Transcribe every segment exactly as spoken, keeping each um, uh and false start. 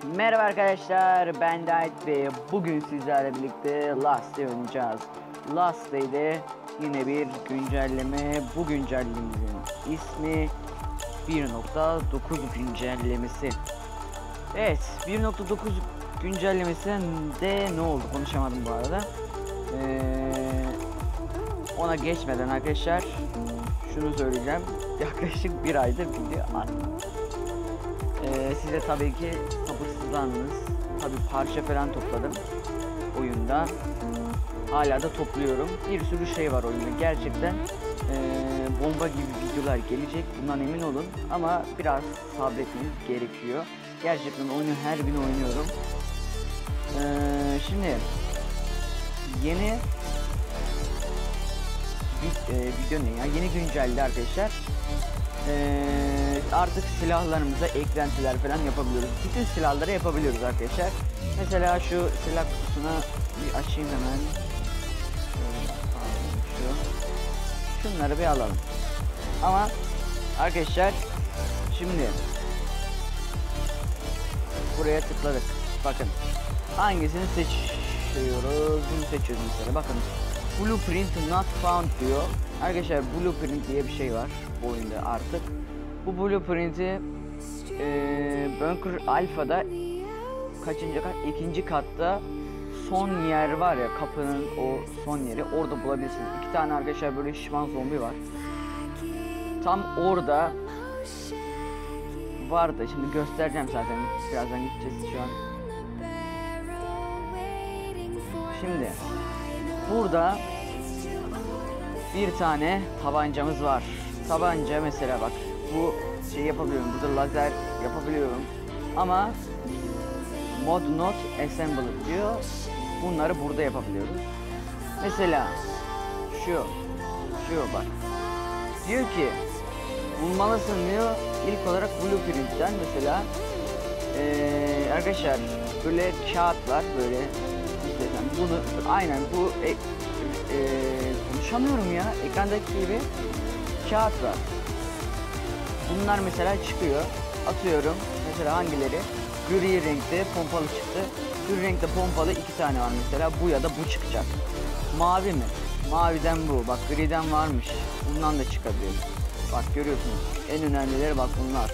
Merhaba arkadaşlar, ben Dayt ve bugün sizlerle birlikte Last Day oynayacağız. Last Day'de yine bir güncelleme. Bu güncellememizin ismi bir nokta dokuz güncellemesi. Evet, bir nokta dokuz güncellemesinde ne oldu konuşamadım bu arada. Ee, ona geçmeden arkadaşlar şunu söyleyeceğim. Yaklaşık bir aydır video atmadım. Ee, size tabii ki sabırsızlandınız. Tabii parça falan topladım oyunda. Hala da topluyorum. Bir sürü şey var oyunda. Gerçekten ee, bomba gibi videolar gelecek. Bundan emin olun. Ama biraz sabretmeniz gerekiyor. Gerçekten oyunu her gün oynuyorum. Ee, şimdi yeni bir e, video ne ya? Yeni güncelledi arkadaşlar. Ee, artık silahlarımıza eklentiler falan yapabiliyoruz. Bütün silahları yapabiliyoruz arkadaşlar. Mesela şu silah kutusuna bir açayım hemen. Şu. Şunları bir alalım. Ama arkadaşlar şimdi buraya tıkladık. Bakın hangisini seçiyoruz? Bunu seçiyoruz mesela. Bakın Blueprint not found diyor. Arkadaşlar Blueprint diye bir şey var bu oyunda artık. Bu Blueprint'i e, Bunker Alpha'da kaçıncı kat? İkinci katta son yer var ya, kapının o son yeri, orada bulabilirsiniz. İki tane arkadaşlar böyle şişman zombi var. Tam orada vardı. Şimdi göstereceğim zaten. Birazdan gideceğiz şu an. Şimdi burada bir tane tabancamız var. Tabanca mesela bak, bu şey yapabiliyorum. Burada lazer yapabiliyorum. Ama mod not assemble diyor. Bunları burada yapabiliyoruz. Mesela şu şu bak. Diyor ki bulmalısın diyor. İlk olarak Blueprint'ten mesela ee, arkadaşlar böyle kağıtlar böyle izlesen bunu aynen bu e, e, konuşamıyorum ya, ekrandaki gibi kağıt var. Bunlar mesela çıkıyor. Atıyorum mesela hangileri? Gri renkte pompalı çıktı. Gri renkte pompalı iki tane var mesela. Bu ya da bu çıkacak. Mavi mi? Maviden bu. Bak griden varmış. Bundan da çıkabilir. Bak görüyorsunuz. En önemlileri bak bunlar.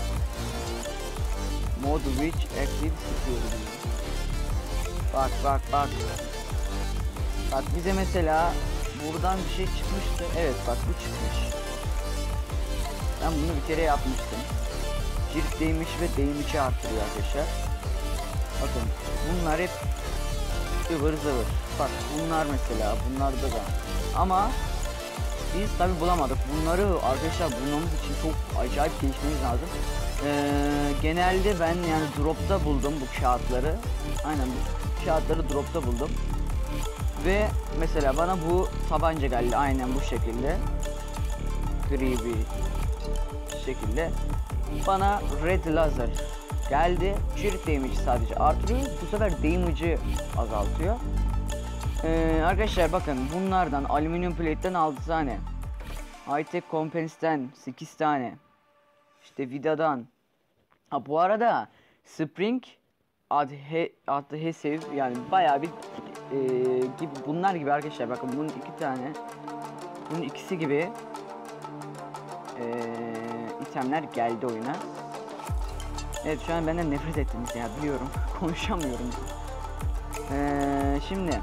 Mod which active security. Bak bak bak. Bak bize mesela buradan bir şey çıkmıştı. Evet bak bu çıkmış. Ben bunu bir kere yapmıştım. Cirit değmiş ve değmişi arttırıyor arkadaşlar. Bakın bunlar hep ıvır zıvır. Bak bunlar mesela, bunlarda da. Ama biz tabi bulamadık. Bunları arkadaşlar bulmamız için çok acayip değişmemiz lazım. Ee, genelde ben yani dropta buldum bu kağıtları. Aynen bu kağıtları dropta buldum. Ve mesela bana bu tabanca geldi aynen bu şekilde. Gri bir şekilde. Bana red laser geldi. Cirit damage sadece artırıyor. Bu sefer damage'ı azaltıyor. Ee, arkadaşlar bakın bunlardan alüminyum plate'ten altı tane. High-tech compens'ten sekiz tane. İşte vidadan. Ha bu arada spring adhe adhesive yani bayağı bir e, gibi bunlar gibi arkadaşlar, bakın bunun iki tane, bunun ikisi gibi e, itemler geldi oyuna. Evet şu an benden nefret ettiniz ya, biliyorum. Konuşamıyorum. Ee, şimdi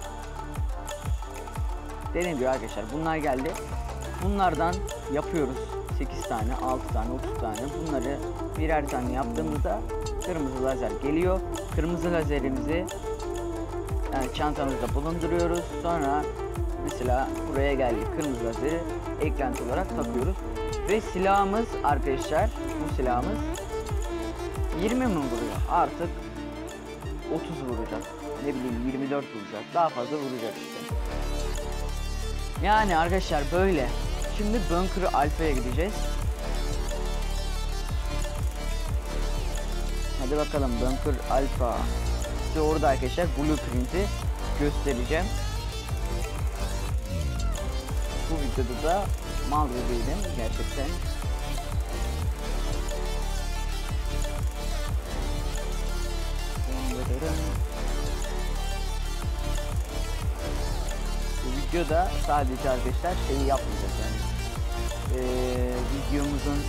dediğim gibi arkadaşlar bunlar geldi. Bunlardan yapıyoruz sekiz tane, altı tane, otuz tane. Bunları birer tane yaptığımızda kırmızı lazer geliyor. Kırmızı lazerimizi yani çantamızda bulunduruyoruz. Sonra mesela buraya geldi, kırmızı lazeri eklenti olarak takıyoruz. Ve silahımız arkadaşlar, bu silahımız yirmi mi vuruyor? Artık otuz vuracak. Ne bileyim yirmi dört vuracak. Daha fazla vuracak işte. Yani arkadaşlar böyle. Şimdi Bunker Alpha'ya gideceğiz. Hadi bakalım Bunker Alpha. Size orada arkadaşlar Blueprint'i göstereceğim. Bu videoda da mal gibiydim gerçekten. videoda sadece arkadaşlar şeyi yapmayacağız yani ee, videomuzun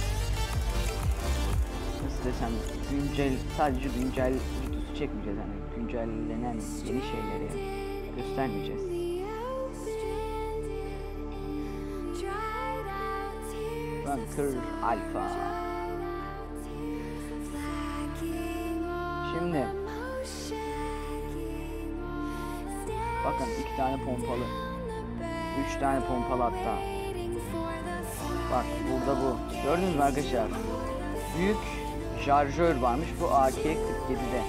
nasıl desem güncel sadece güncel videosu çekmeyeceğiz yani güncellenen yeni şeyleri göstermeyeceğiz. Bunker Alpha. Şimdi bakın iki tane pompalı, üç tane pompalı hatta. Bak burada bu. Gördünüz mü arkadaşlar? Büyük şarjör varmış bu A K kırk yedi'de.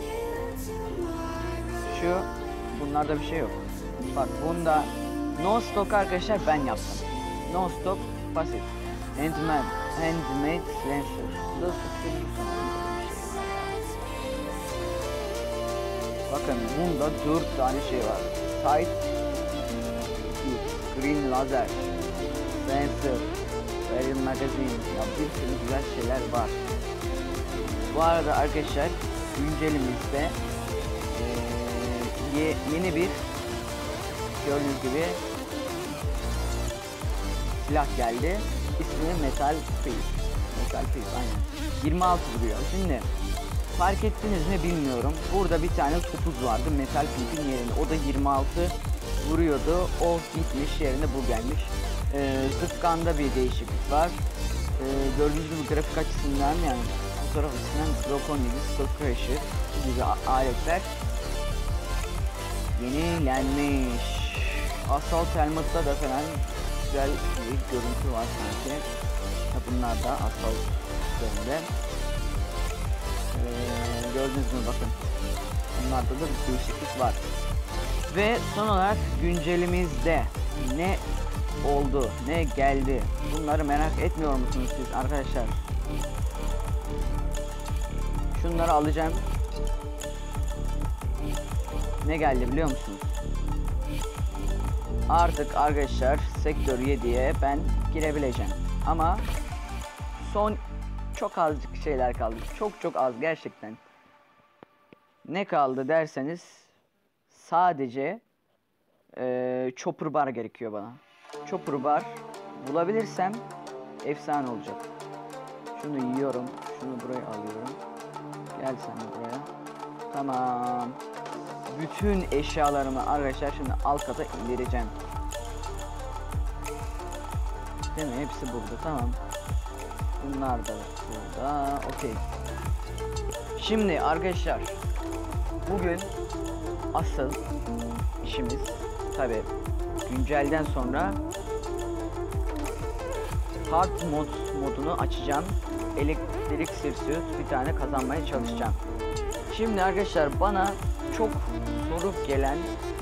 Şu bunlarda bir şey yok. Bak bunda no stock arkadaşlar ben yaptım. No stock basit. Handmade, handmade sensor. Bu da bakın bunda dört tane şey var. Sight, green laser, sensor, barrel magazine. Ya bir sürü güzel şeyler var. Bu arada arkadaşlar güncelimizde ee, ye, yeni bir gördüğünüz gibi silah geldi. İsmi Metal Piece. Metal Piece aynen. yirmi altı vuruyor. Şimdi fark ettiniz mi bilmiyorum. Burada bir tane topuz vardı Metal Piece'in yerine. O da yirmi altı vuruyordu. O gitmiş yerine bu gelmiş. Ee, Zıpkan'da bir değişiklik var. Ee, gördüğünüz gibi grafik açısından yani fotoğraf açısından Dokon gibi Skull Crusher gibi aletler yenilenmiş. Assault Helmet'ta da falan güzel bir görüntü var sanki. Bunlar da Assault üzerinde. Ee, gördünüz mü bakın. Bunlarda da bir değişiklik var. Ve son olarak güncelimizde ne oldu, ne geldi? Bunları merak etmiyor musunuz siz arkadaşlar? Şunları alacağım. Ne geldi biliyor musunuz? Artık arkadaşlar Sektör yedi'ye ben girebileceğim. Ama son çok azıcık şeyler kaldı. Çok çok az gerçekten. Ne kaldı derseniz sadece ee, chopper bar gerekiyor bana. Chopper bar bulabilirsem efsane olacak. Şunu yiyorum. Şunu buraya alıyorum. Gel sen de buraya. Tamam. Bütün eşyalarımı arkadaşlar şimdi alt kata indireceğim. Değil mi? Hepsi burada. Tamam. Bunlar da burada. Okey. Şimdi arkadaşlar bugün asıl işimiz tabi güncelden sonra hard mod modunu açacağım. Elektrik sirsuit bir tane kazanmaya çalışacağım. Şimdi arkadaşlar bana çok soru gelen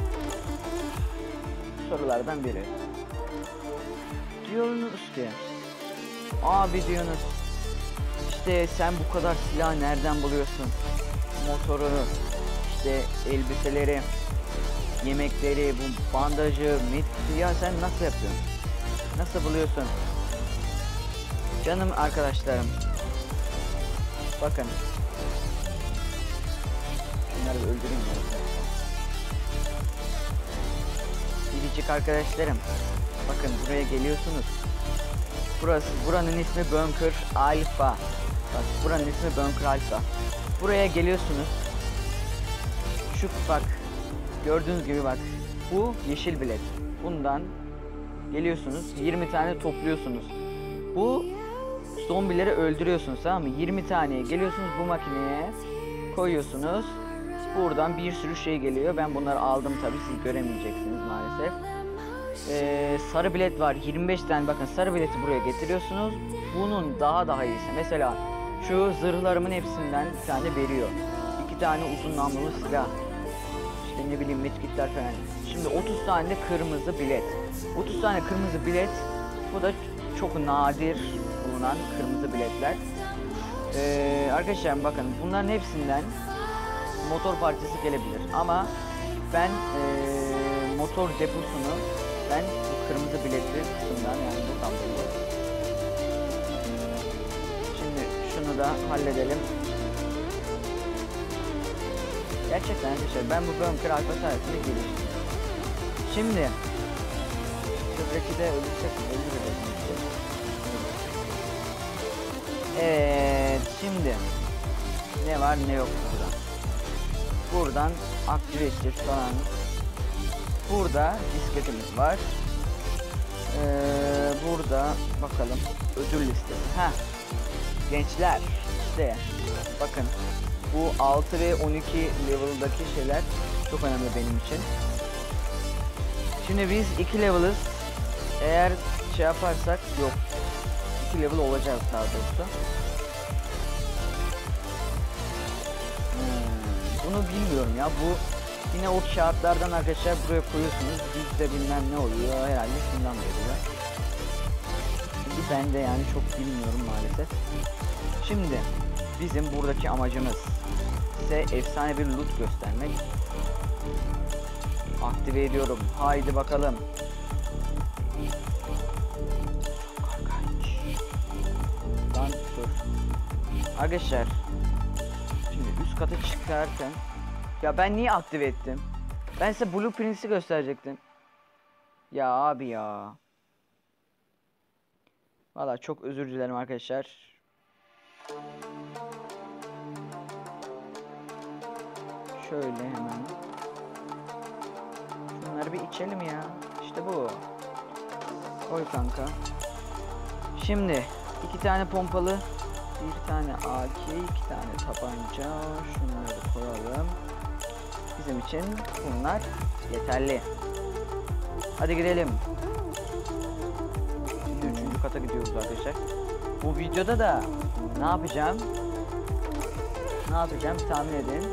sorulardan biri. Diyorsunuz ki abi diyorsunuz işte sen bu kadar silah nereden buluyorsun? Motorunu, işte elbiseleri, yemekleri, bu bandajı, medkiti ya sen nasıl yapıyorsun? Nasıl buluyorsun? Canım arkadaşlarım. Bakın. Şunları bir öldüreyim ya. Biricik arkadaşlarım. Bakın buraya geliyorsunuz. Burası, buranın ismi Bunker Alpha. Bak buranın ismi Bunker Alpha. Buraya geliyorsunuz. Şu bak. Gördüğünüz gibi bak. Bu yeşil bilet. Bundan geliyorsunuz. yirmi tane topluyorsunuz. Bu zombileri öldürüyorsunuz, tamam mı? yirmi taneye geliyorsunuz bu makineye. Koyuyorsunuz. Buradan bir sürü şey geliyor. Ben bunları aldım tabii. Siz göremeyeceksiniz maalesef. Ee, sarı bilet var. yirmi beş tane bakın sarı bileti buraya getiriyorsunuz. Bunun daha daha iyisi. Mesela şu zırhlarımın hepsinden bir tane veriyor. iki tane uzun namlulu silah. İşte ne bileyim medkitler falan. Şimdi otuz tane de kırmızı bilet. otuz tane kırmızı bilet. Bu da çok nadir bulunan kırmızı biletler. Ee, arkadaşlar bakın bunların hepsinden motor parçası gelebilir. Ama ben ee, motor deposunu ben bu kırmızı biletli kısımdan yani buradan buluyorum. Şimdi şunu da halledelim. Gerçekten arkadaşlar ben bu Bunker Alpha sayesinde geliştim. Şimdi Şuradaki de ölürsek mi? Öldürürüz işte. Evet, şimdi ne var ne yok burada. Buradan aktive edeceğiz falan. Burada disketimiz var. Ee, burada bakalım ödül listesi. Ha, gençler işte bakın bu altı ve on iki level'daki şeyler çok önemli benim için. Şimdi biz iki level'ız. Eğer şey yaparsak yok. iki level olacağız daha doğrusu. Hmm, bunu bilmiyorum ya. Bu yine o kağıtlardan arkadaşlar buraya koyuyorsunuz. Yüzde bilmem ne oluyor. Herhalde şundan veriyor. Çünkü ben de yani çok bilmiyorum maalesef. Şimdi bizim buradaki amacımız size efsane bir loot göstermek. Aktive ediyorum. Haydi bakalım. Lan dur. Arkadaşlar şimdi üst kata çıkarken ya ben niye aktive ettim? Ben size blueprint'i gösterecektim. Ya abi ya. Valla çok özür dilerim arkadaşlar. Şöyle hemen. Şunları bir içelim ya. İşte bu. Koy kanka. Şimdi iki tane pompalı, bir tane A K, iki tane tabanca. Şunları koyalım. Bizim için bunlar yeterli. Hadi gidelim. Şimdi üçüncü kata gidiyoruz arkadaşlar. Bu videoda da ne yapacağım? Ne yapacağım tahmin edin.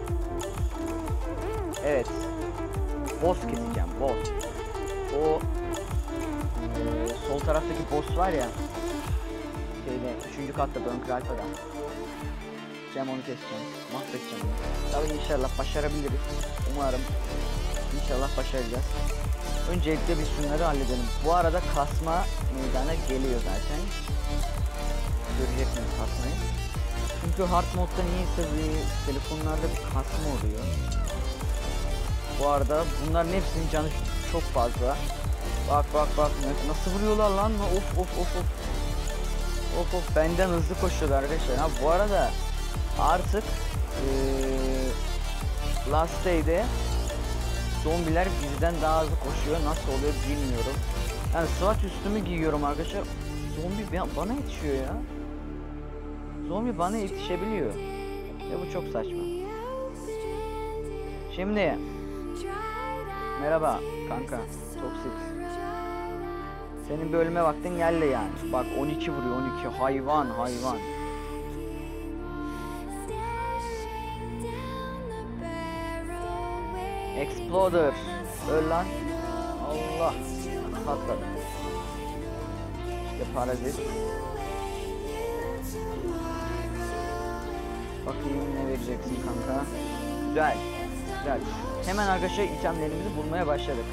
Evet. Boss keseceğim. Boss. O e, sol taraftaki boss var ya. Şeyde üçüncü katta Bunker Alpha'da. Cem onu keseceğim. Mahvedeceğim onu. Tabii inşallah başarabiliriz. Umarım. İnşallah başaracağız. Öncelikle biz şunları halledelim. Bu arada kasma meydana geliyor zaten. Göreceksiniz kasmayı. Çünkü hard modda niyeyse bir telefonlarda bir kasma oluyor. Bu arada bunların hepsinin canı çok fazla. Bak bak bak nasıl vuruyorlar lan, of of of of. Of of benden hızlı koşuyorlar arkadaşlar. Ha bu arada artık ee, Last Day'de zombiler bizden daha hızlı koşuyor. Nasıl oluyor bilmiyorum. Yani SWAT üstümü giyiyorum arkadaşlar. Zombi bana yetişiyor ya. Zombi bana yetişebiliyor. Ya bu çok saçma. Şimdi merhaba kanka. Toksik. Senin bir ölme vaktin geldi yani. Bak on iki vuruyor, on iki. Hayvan hayvan. Exploder. Öl lan. Allah. Patladı. İşte parazit. Bakayım ne vereceksin kanka. Güzel. Güzel. Hemen arkadaşlar itemlerimizi bulmaya başladık.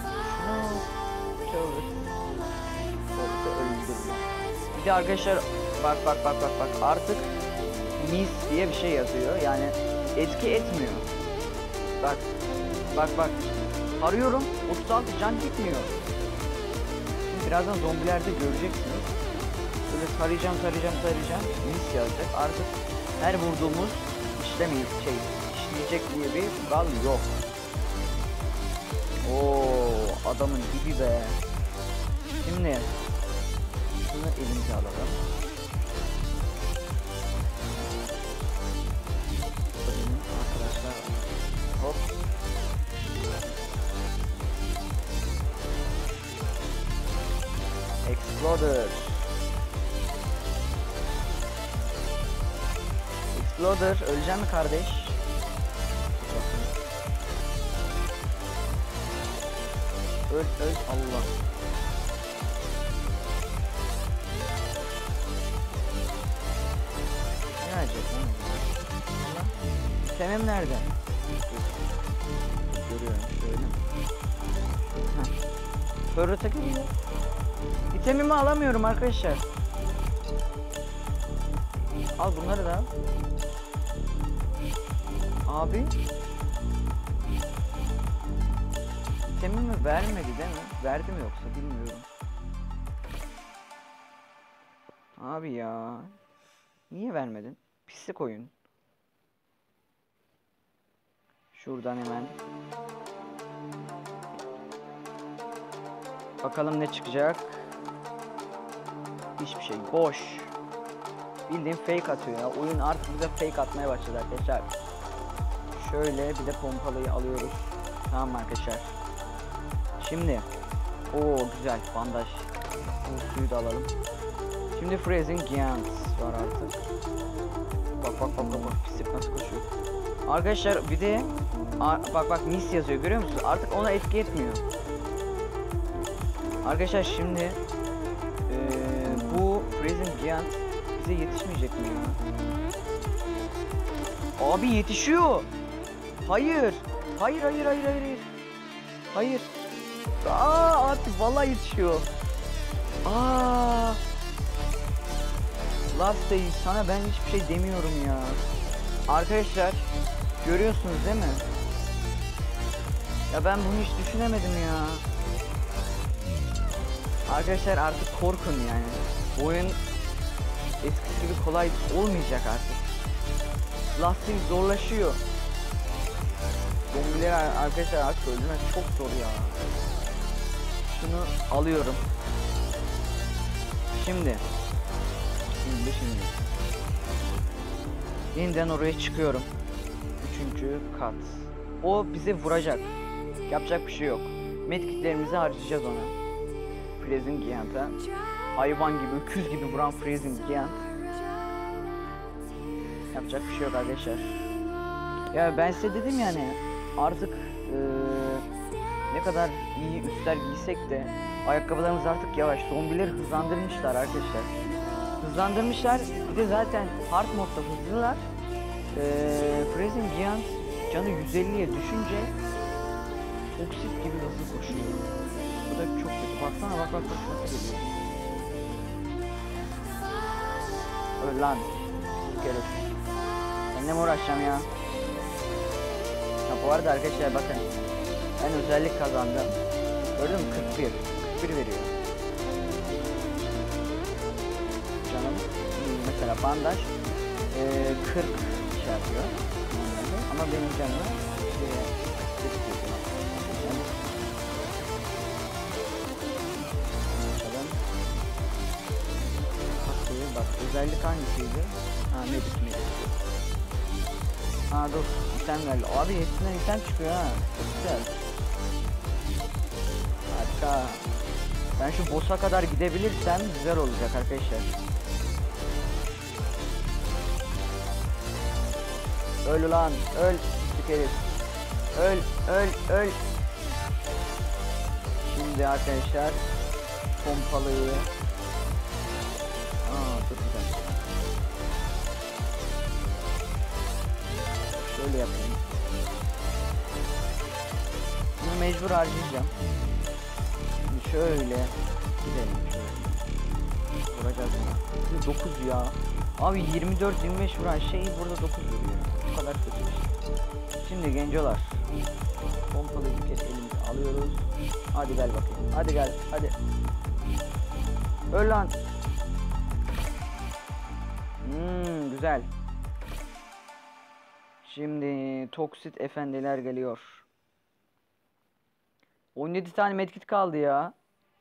Şunu öldürdüm. Bir de arkadaşlar bak bak bak bak bak artık mis diye bir şey yazıyor. Yani etki etmiyor. Bak bak bak. Arıyorum. otuz altı can gitmiyor. Şimdi birazdan zombilerde göreceksiniz. Böyle tarayacağım tarayacağım tarayacağım. Mis yazacak. Artık her vurduğumuz işlemeyi şey işleyecek diye bir kural yok. Oo adamın dibi be. Şimdi şunu elimize alalım. Benim arkadaşlar hop. Exploder. Exploder ölecek mi kardeş? Öl öl Allah. Ne acaba lan? Temem nerede? Görüyorum şöyle. Fırrata geliyor. İtemimi alamıyorum arkadaşlar. Al bunları da. Abi. itemimi vermedi değil mi? Verdi mi yoksa bilmiyorum. Abi ya. Niye vermedin? Pislik oyun. Şuradan hemen. Bakalım ne çıkacak. Hiçbir şey. Boş. Bildiğin fake atıyor ya. Oyun artık bize fake atmaya başladı arkadaşlar. Şöyle bir de pompalıyı alıyoruz. Tamam arkadaşlar. Şimdi. Oo güzel bandaj. Bu suyu da alalım. Şimdi Freezing Giants var artık. Bak bak bak bak bak pislik nasıl koşuyor. Arkadaşlar bir de bak bak mis yazıyor görüyor musunuz? Artık ona etki etmiyor. Arkadaşlar şimdi ee, bu Freezing Giant bize yetişmeyecek mi ya? Abi yetişiyor. Hayır. Hayır hayır hayır hayır. Hayır. Aa abi vallahi yetişiyor. Aa. Last Day sana ben hiçbir şey demiyorum ya. Arkadaşlar görüyorsunuz değil mi? Ya ben bunu hiç düşünemedim ya. Arkadaşlar artık korkun yani. Oyun eskisi gibi kolay olmayacak artık. Last Day zorlaşıyor. Zombileri arkadaşlar artık öldürmek çok zor ya. Şunu alıyorum. Şimdi. Şimdi şimdi. Yeniden oraya çıkıyorum. Üçüncü kat. O bizi vuracak. Yapacak bir şey yok. Medkitlerimizi harcayacağız ona. Freezing Giant'a. Hayvan gibi, öküz gibi vuran Freezing Giant. Yapacak bir şey yok arkadaşlar. Ya ben size dedim yani artık ee, ne kadar iyi üstler giysek de ayakkabılarımız artık yavaş. Zombileri hızlandırmışlar arkadaşlar. Hızlandırmışlar. Bir de zaten hard modda hızlılar. Ee, Freezing Giant canı yüz elliye düşünce toksit gibi hızlı koşuyor. Bu da çok kötü. Baksana bak bak bak nasıl geliyor. Öl lan. Gelip. Seninle mi uğraşacağım ya? Ya bu arada arkadaşlar bakın. Ben özellik kazandım. Gördün mü? kırk bir. kırk bir veriyor. Canım. Mesela bandaj e, kırk şey yapıyor. Ama benim canım şeye, bak özellik hangisiydi? Ha medik medik. Ha dur item geldi. Abi hepsinden item çıkıyor ha. Çok güzel. Harika. Ben şu boss'a kadar gidebilirsem güzel olacak arkadaşlar. Öl ulan öl herif. Öl öl öl. Şimdi arkadaşlar pompalıyı. Aa dur bir dakika. Şöyle yapayım. Bunu mecbur harcayacağım. Şimdi şöyle gidelim şöyle. Vuracağız bunu. dokuz ya. Abi yirmi dört yirmi beş vuran şey burada dokuz vuruyor. Bu kadar kötü bir şey. Şimdi gencolar. Pompalı bir kez elimizi alıyoruz. Hadi gel bakayım. Hadi gel. Hadi. Öl lan. Hmm, güzel. Şimdi toksit efendiler geliyor. on yedi tane medkit kaldı ya.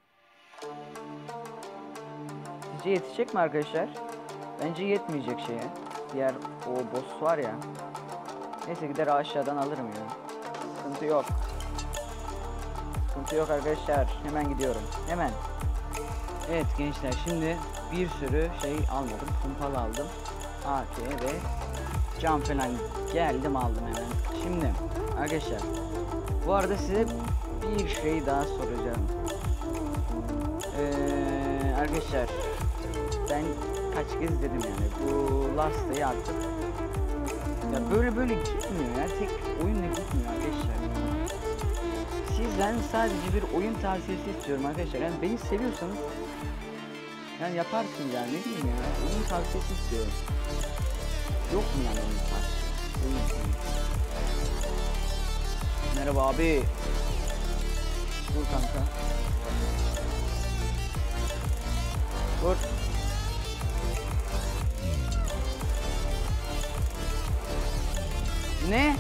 Sizce yetişecek mi arkadaşlar? Bence yetmeyecek şeye. Diğer o boss var ya. Neyse gider aşağıdan alırım ya. Sıkıntı yok. Sıkıntı yok arkadaşlar. Hemen gidiyorum. Hemen. Evet gençler şimdi bir sürü şey almadım. Pompalı aldım. A K ve cam falan geldim aldım hemen. Şimdi arkadaşlar bu arada size bir şey daha soracağım. Ee, arkadaşlar ben kaç kez dedim yani bu Last Day artık ya böyle böyle gitmiyor ya, tek oyunla gitmiyor arkadaşlar. Sizden sadece bir oyun tavsiyesi istiyorum arkadaşlar. Yani beni seviyorsanız yani yaparsınız yani, ne diyeyim ya, oyun tavsiyesi istiyorum. Yok mu yani oyun tavsiyesi? Oyun tavsiyesi. Merhaba abi. Vur kanka. Vur. Ne?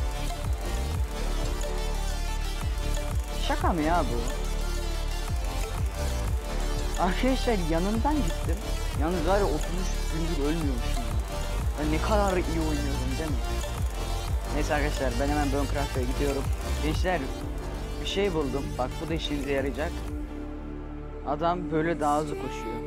Şaka mı ya bu? Arkadaşlar yanından gittim. Yalnız var ya otuz üç gündür ölmüyormuşum. Ben ne kadar iyi oynuyorum değil mi? Neyse arkadaşlar ben hemen Bonecraft'a gidiyorum. Gençler bir şey buldum. Bak bu da işinize yarayacak. Adam böyle daha hızlı koşuyor.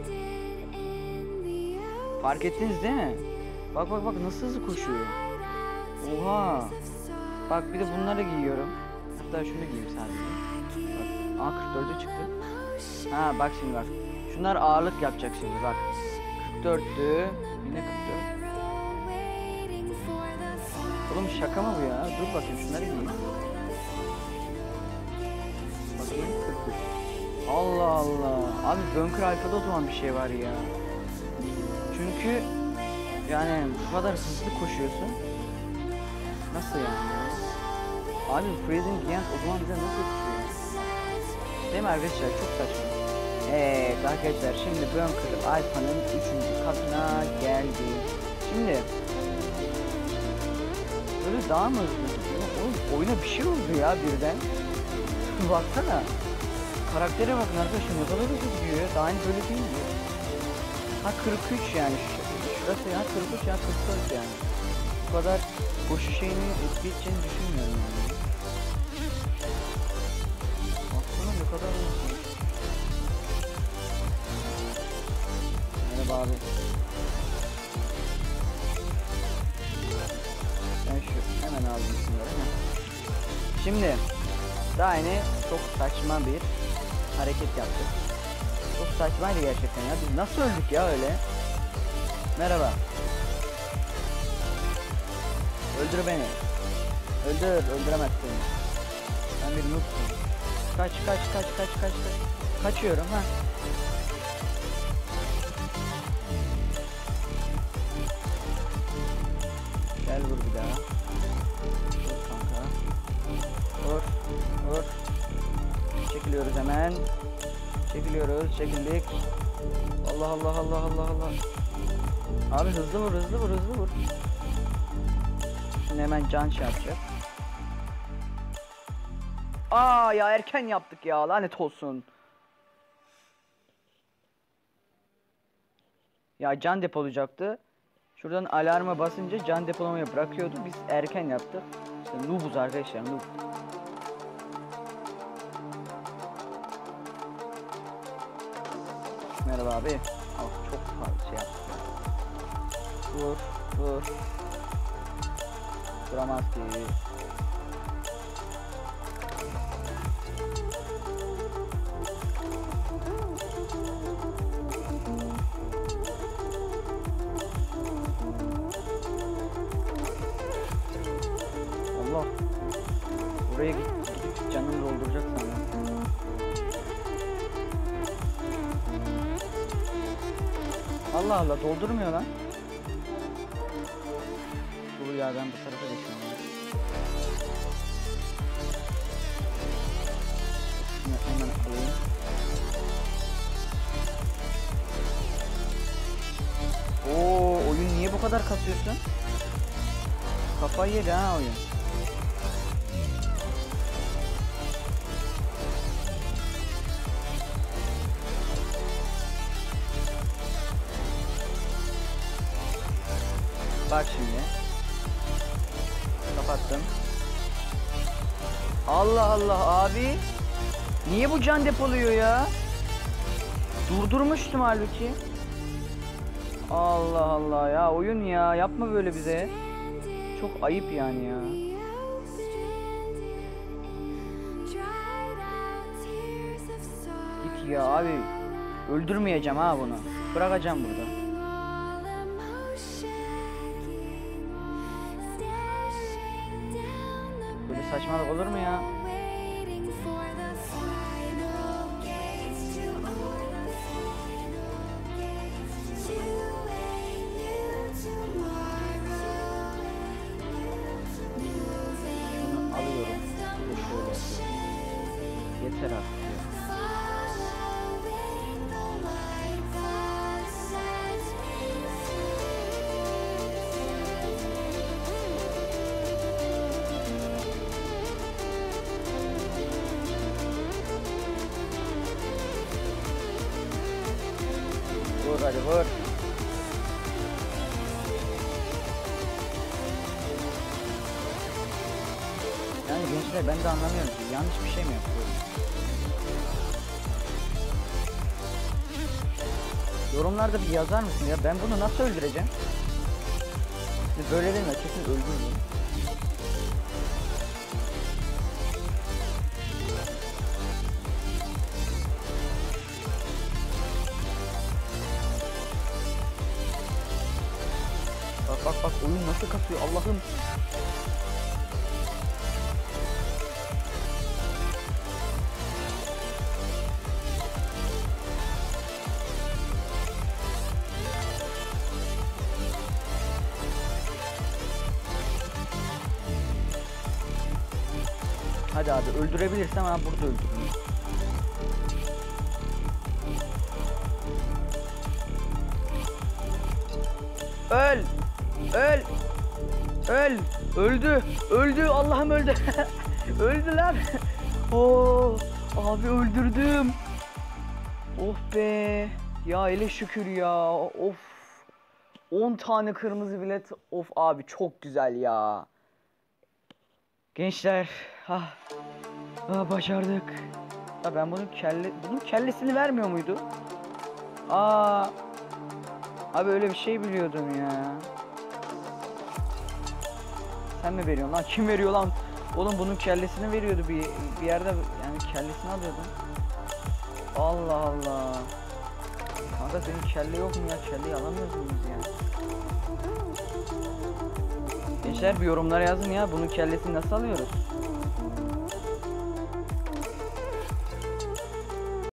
Fark ettiniz değil mi? Bak bak bak nasıl hızlı koşuyor. Oha. Bak bir de bunları giyiyorum. Hatta şunu giyeyim sadece. Bak A kırk dörde çıktı. Ha bak şimdi bak. Şunlar ağırlık yapacak şimdi bak. kırk dörttü. Yine kırk dört. Oğlum şaka mı bu ya? Dur bakayım şunları giyeyim. Bakayım kırk üç. Allah Allah. Abi Bunker Alpha'da o zaman bir şey var ya. Çünkü yani bu kadar hızlı koşuyorsun. Nasıl yani? Abi Freezing Giant o zaman bize nasıl tutuyor? Değil mi arkadaşlar? Çok saçma. Evet arkadaşlar şimdi Bunker Alpha'nın üçüncü katına geldi. Şimdi böyle daha mı hızlı tutuyor? Oğlum oyuna bir şey oldu ya birden. Baksana. Karaktere bakın arkadaşlar ne kadar hızlı gidiyor. Daha önce böyle değil mi? Ha kırk üç yani. Şurası ya kırk üç ya kırk dört yani. Bu kadar koşu şeyini etki edeceğini düşünmüyorum yani. Baksana ne kadar hızlı. Merhaba abi. Ben şu hemen aldım şunları. Heh. Şimdi daha yine çok saçma bir hareket yaptık. Çok saçmaydı gerçekten ya. Biz nasıl öldük ya öyle? Merhaba. Öldür beni. Öldür, öldüremezsin. Ben bir noob'um. Kaç, kaç, kaç, kaç, kaç, kaç. Kaçıyorum ha. Gel vur bir daha. Vur kanka. Vur, vur. Çekiliyoruz hemen. Çekiliyoruz, çekildik. Allah Allah Allah Allah Allah. Abi hızlı vur, hızlı vur, hızlı vur. Şimdi hemen can şey yapacak. Aa ya erken yaptık ya, lanet olsun. Ya can depolayacaktı. Şuradan alarma basınca can depolamaya bırakıyordu. Biz erken yaptık. İşte noobuz arkadaşlar, noob. Merhaba abi. Oh, çok fazla şey yaptı. Vur, vur. Duramaz ki. Allah. Buraya git, gidip canını dolduracak sanırım. Allah Allah doldurmuyor lan. Dur ya ben bu tarafa geçiyorum. Şunu hemen alayım. Oo oyun niye bu kadar kasıyorsun? Kafayı yedi ha oyun. Bak şimdi. Kapattım. Allah Allah abi. Niye bu can depoluyor ya? Durdurmuştum halbuki. Allah Allah ya oyun ya yapma böyle bize. Çok ayıp yani ya. Git ya abi. Öldürmeyeceğim ha bunu. Bırakacağım burada. Böyle saçmalık olur mu ya? Şunu alıyorum. Şöyle. Yeter artık. Vur. Yani gençler ben de anlamıyorum ki yanlış bir şey mi yapıyorum? Yorumlarda bir yazar mısın ya? Ben bunu nasıl öldüreceğim? Siz böyle deme, kesin öldürürüm. Bak bak bak oyun nasıl kasıyor Allah'ım. Hadi abi öldürebilirsem ben burada öldürürüm. Öl! Öl! Öl! Öldü! Öldü! Allah'ım öldü! Öldü lan! Oo! Abi öldürdüm! Oh be! Ya hele şükür ya! Of! on tane kırmızı bilet. Of abi çok güzel ya! Gençler, ah, ah başardık. Ya ben bunun kelle, bunun kellesini vermiyor muydu? Aa, abi öyle bir şey biliyordum ya. Sen mi veriyorsun lan? Kim veriyor lan? Oğlum bunun kellesini veriyordu bir bir yerde, yani kellesini alıyordum. Allah Allah. Kanka senin kelle yok mu ya? Kelleyi alamıyoruz muyuz ya? Gençler bir yorumlara yazın ya. Bunun kellesini nasıl alıyoruz?